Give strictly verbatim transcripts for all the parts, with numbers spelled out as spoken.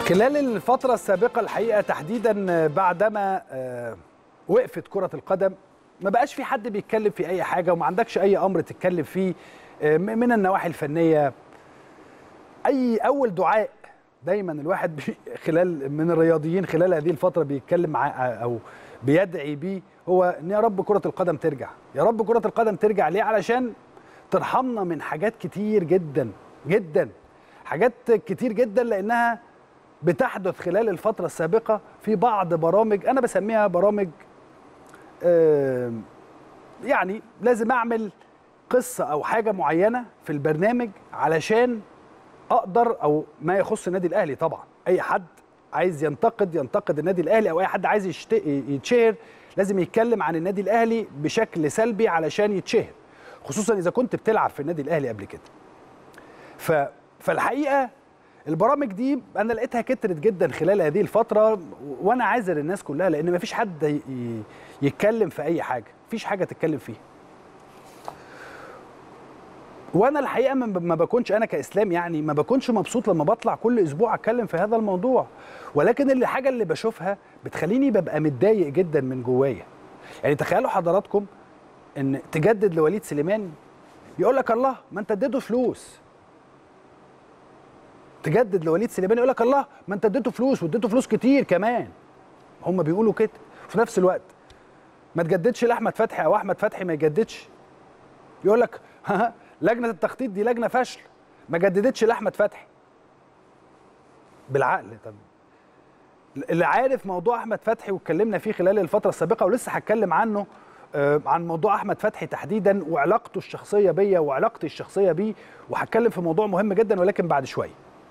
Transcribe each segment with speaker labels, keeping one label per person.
Speaker 1: خلال الفترة السابقة الحقيقة تحديدا بعدما وقفت كرة القدم ما بقاش في حد بيتكلم في أي حاجة وما عندكش أي أمر تتكلم فيه من النواحي الفنية. أي أول دعاء دايما الواحد خلال من الرياضيين خلال هذه الفترة بيتكلم معاه أو بيدعي بيه هو إن يا رب كرة القدم ترجع، يا رب كرة القدم ترجع. ليه؟ علشان ترحمنا من حاجات كتير جدا جدا، حاجات كتير جدا لأنها بتحدث خلال الفترة السابقة في بعض برامج أنا بسميها برامج آه يعني لازم أعمل قصة أو حاجة معينة في البرنامج علشان أقدر، أو ما يخص النادي الأهلي طبعا. أي حد عايز ينتقد ينتقد النادي الأهلي، أو أي حد عايز يتشهر لازم يتكلم عن النادي الأهلي بشكل سلبي علشان يتشهر، خصوصا إذا كنت بتلعب في النادي الأهلي قبل كده. ف... فالحقيقة البرامج دي انا لقيتها كترت جدا خلال هذه الفتره، وانا عاذر الناس كلها لان مفيش حد يتكلم في اي حاجه، مفيش حاجه تتكلم فيها. وانا الحقيقه ما بكونش انا كاسلام يعني ما بكونش مبسوط لما بطلع كل اسبوع اتكلم في هذا الموضوع، ولكن الحاجه اللي بشوفها بتخليني ببقى متضايق جدا من جوايا. يعني تخيلوا حضراتكم ان تجدد لوليد سليمان يقول لك الله ما انت اديته فلوس، تجدد لوليد سليمان يقول لك الله ما انت اديته فلوس واديته فلوس كتير كمان. هم بيقولوا كده، في نفس الوقت ما تجددش لاحمد فتحي او احمد فتحي ما يجددش يقول لك لجنه التخطيط دي لجنه فاشله ما جددتش لاحمد فتحي. بالعقل. طب اللي عارف موضوع احمد فتحي واتكلمنا فيه خلال الفتره السابقه ولسه هتكلم عنه آه عن موضوع احمد فتحي تحديدا وعلاقته الشخصيه بيا وعلاقتي الشخصيه بيه، وهتكلم في موضوع مهم جدا ولكن بعد شويه.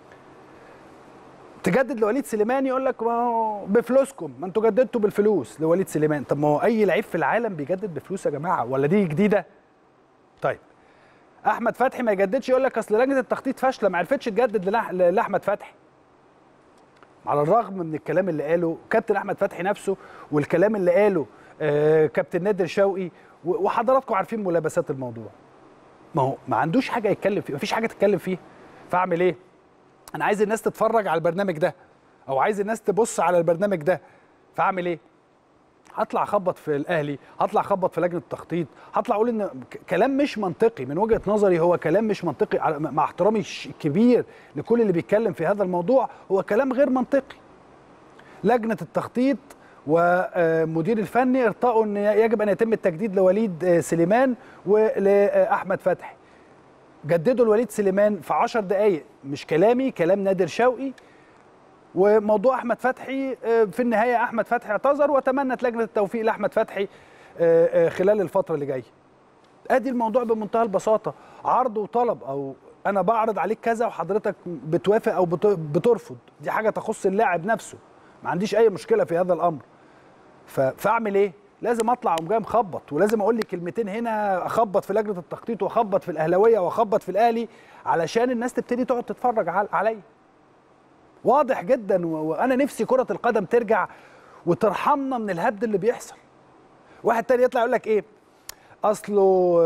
Speaker 1: تجدد لوليد سليمان يقول لك ما هو بفلوسكم، ما انتوا جددتوا بالفلوس لوليد سليمان. طب ما هو اي لعيب في العالم بيجدد بفلوس يا جماعه، ولا دي جديده؟ طيب احمد فتحي ما يجددش يقول لك اصل لجنه التخطيط فاشله ما عرفتش تجدد لاحمد فتحي. على الرغم من الكلام اللي قاله كابتن احمد فتحي نفسه والكلام اللي قاله آه كابتن نادر شوقي، وحضراتكم عارفين ملابسات الموضوع. ما هو ما عندوش حاجه يتكلم فيها، مفيش حاجه تتكلم فيها. فاعمل ايه؟ انا عايز الناس تتفرج على البرنامج ده او عايز الناس تبص على البرنامج ده، فاعمل ايه؟ هطلع اخبط في الاهلي، هطلع اخبط في لجنه التخطيط، هطلع اقول ان كلام مش منطقي من وجهه نظري، هو كلام مش منطقي مع احترامي الكبير لكل اللي بيتكلم في هذا الموضوع، هو كلام غير منطقي. لجنه التخطيط ومدير الفني ارتأوا ان يجب ان يتم التجديد لوليد سليمان ولاحمد فتحي. جددوا لوليد سليمان في عشر دقايق، مش كلامي، كلام نادر شوقي. وموضوع احمد فتحي في النهايه احمد فتحي اعتذر وتمنت لجنه التوفيق لاحمد فتحي خلال الفتره اللي جايه. ادي الموضوع بمنتهى البساطه، عرض وطلب، او انا بعرض عليك كذا وحضرتك بتوافق او بترفض، دي حاجه تخص اللاعب نفسه، ما عنديش اي مشكله في هذا الامر. فاعمل ايه؟ لازم اطلع اقوم جاي مخبط، ولازم اقول لي كلمتين هنا، اخبط في لجنه التخطيط واخبط في الاهلاويه واخبط في الاهلي علشان الناس تبتدي تقعد تتفرج عليا. واضح جدا، وانا نفسي كره القدم ترجع وترحمنا من الهبد اللي بيحصل. واحد تاني يطلع يقول لك ايه؟ اصله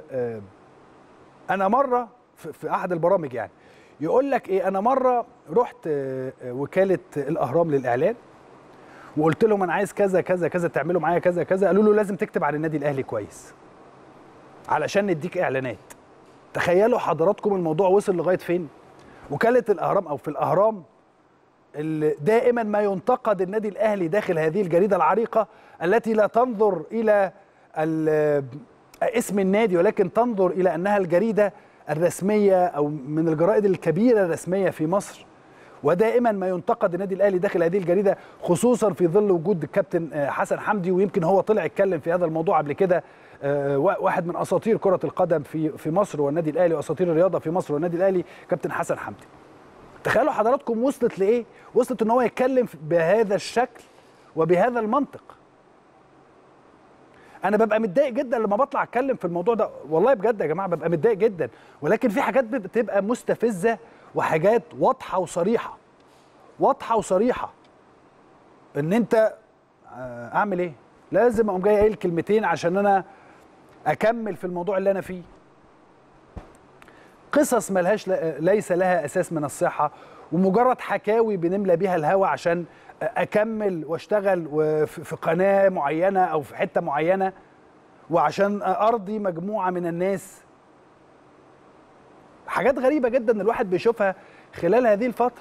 Speaker 1: انا مره في احد البرامج يعني يقول لك ايه، انا مره رحت وكاله الاهرام للاعلان وقلت لهم انا عايز كذا كذا كذا تعملوا معايا كذا كذا، قالوا له لازم تكتب عن النادي الاهلي كويس علشان نديك اعلانات. تخيلوا حضراتكم الموضوع وصل لغايه فين؟ وكاله الاهرام او في الاهرام اللي دائما ما ينتقد النادي الاهلي داخل هذه الجريده العريقه التي لا تنظر الى اسم النادي ولكن تنظر الى انها الجريده الرسميه او من الجرائد الكبيره الرسميه في مصر، ودائما ما ينتقد النادي الاهلي داخل هذه الجريده، خصوصا في ظل وجود الكابتن حسن حمدي، ويمكن هو طلع يتكلم في هذا الموضوع قبل كده، واحد من اساطير كره القدم في في مصر والنادي الاهلي واساطير الرياضه في مصر والنادي الاهلي كابتن حسن حمدي. تخيلوا حضراتكم وصلت لايه؟ وصلت ان هو يتكلم بهذا الشكل وبهذا المنطق. انا ببقى متضايق جدا لما بطلع اتكلم في الموضوع ده، والله بجد يا جماعه ببقى متضايق جدا، ولكن في حاجات بتبقى مستفزه وحاجات واضحه وصريحه، واضحه وصريحه ان انت اعمل ايه؟ لازم اقوم جاي قايل كلمتين عشان انا اكمل في الموضوع اللي انا فيه. قصص ملهاش ليس لها اساس من الصحه، ومجرد حكاوي بنملى بيها الهوا عشان اكمل واشتغل في قناه معينه او في حته معينه وعشان ارضي مجموعه من الناس. حاجات غريبه جدا الواحد بيشوفها خلال هذه الفتره.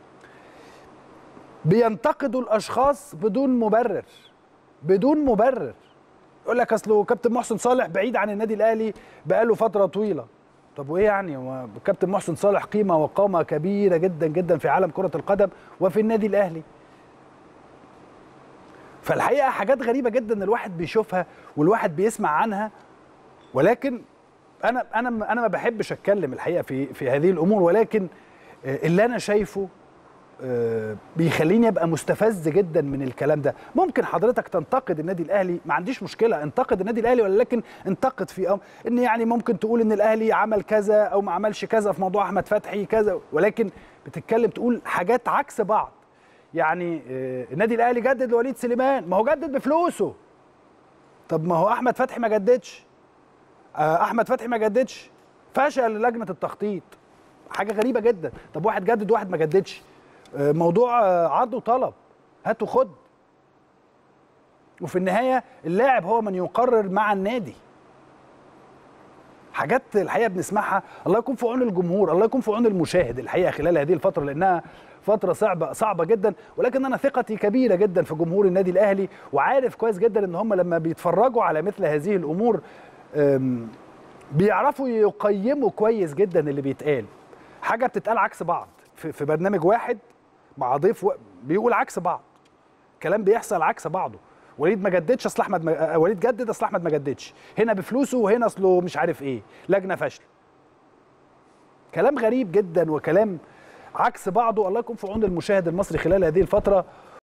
Speaker 1: بينتقدوا الاشخاص بدون مبرر، بدون مبرر. يقول لك اصله كابتن محسن صالح بعيد عن النادي الاهلي بقاله فتره طويله. طب وايه يعني؟ هو كابتن محسن صالح قيمه وقامه كبيره جدا جدا في عالم كره القدم وفي النادي الاهلي. فالحقيقه حاجات غريبه جدا الواحد بيشوفها والواحد بيسمع عنها، ولكن انا انا انا ما بحبش اتكلم الحقيقه في في هذه الامور، ولكن اللي انا شايفه بيخليني ابقى مستفز جدا من الكلام ده. ممكن حضرتك تنتقد النادي الاهلي، ما عنديش مشكله، انتقد النادي الاهلي، ولكن انتقد في ان يعني ممكن تقول ان الاهلي عمل كذا او ما عملش كذا في موضوع احمد فتحي كذا، ولكن بتتكلم تقول حاجات عكس بعض. يعني النادي الاهلي جدد لوليد سليمان، ما هو جدد بفلوسه. طب ما هو احمد فتحي ما جددش، احمد فتحي ما جددش، فشل لجنه التخطيط. حاجه غريبه جدا. طب واحد جدد وواحد ما جددش، موضوع عرض وطلب، هات وخد، وفي النهايه اللاعب هو من يقرر مع النادي. حاجات الحقيقه بنسمعها. الله يكون في عون الجمهور، الله يكون في عون المشاهد الحقيقه خلال هذه الفتره، لانها فتره صعبه صعبه جدا، ولكن انا ثقتي كبيره جدا في جمهور النادي الاهلي، وعارف كويس جدا ان هم لما بيتفرجوا على مثل هذه الامور بيعرفوا يقيموا كويس جدا اللي بيتقال. حاجه بتتقال عكس بعض في برنامج واحد مع ضيف بيقول عكس بعض، كلام بيحصل عكس بعضه. وليد ما جددش اصل احمد ما... وليد جدد اصل احمد ما جددش، هنا بفلوسه وهنا اصله مش عارف ايه، لجنه فاشله. كلام غريب جدا وكلام عكس بعضه. الله يكون في عون المشاهد المصري خلال هذه الفتره،